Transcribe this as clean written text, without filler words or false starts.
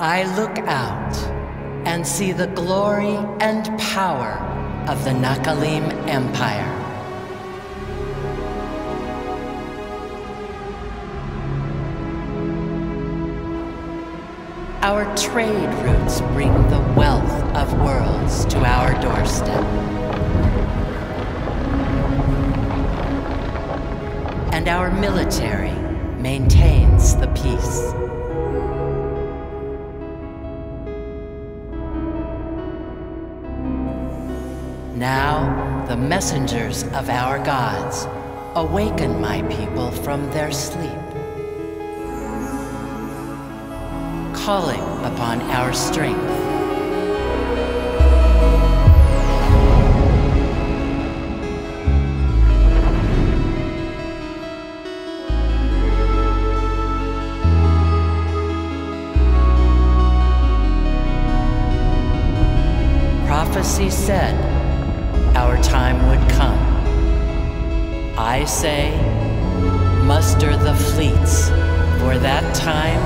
I look out and see the glory and power of the Nakalim Empire. Our trade routes bring the wealth of worlds to our doorstep. And our military maintains the peace. Now, the messengers of our gods awaken my people from their sleep, calling upon our strength. Prophecy said our time would come. I say, muster the fleets, for that time